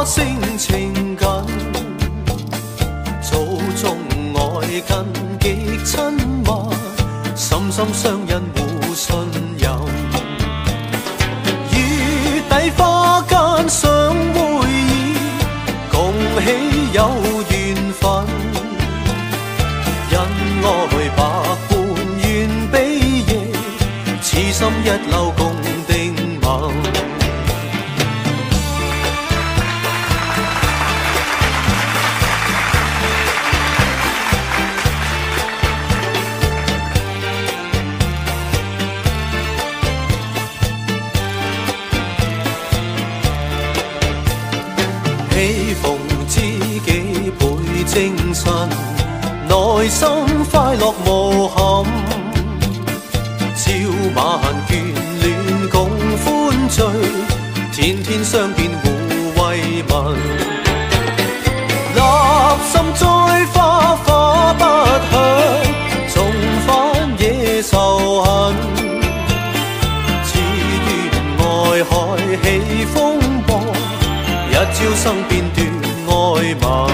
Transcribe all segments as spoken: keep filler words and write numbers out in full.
聲情緊，祖宗愛近極親密，深深相印互信任。月底花間相會意，共喜有緣分。恩愛百般願比翼，此心一縷共定盟。喜逢知己倍精神，內心快樂無憾。朝晚眷戀共歡聚，天天相見互慰問。立心栽花花不響，重返野仇恨。只願愛海起風波，一朝生變斷愛盟。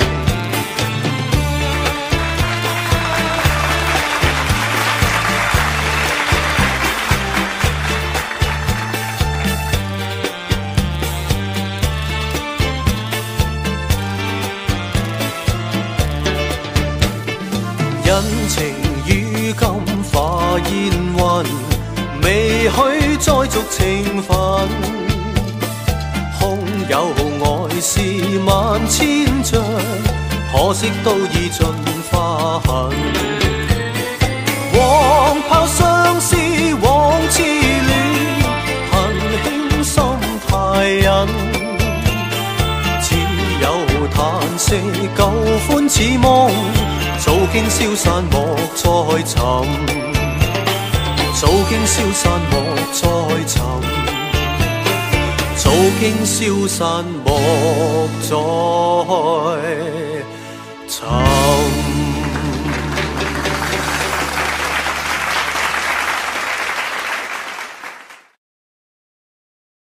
恩情於今化煙雲，未許再續情分。空有愛是萬千丈，可惜都已盡花痕。黃炮相思往痴戀，恨輕心太隱。只有嘆息舊歡似夢，早經消散莫再尋，早經消散莫再尋，早經消散莫再尋。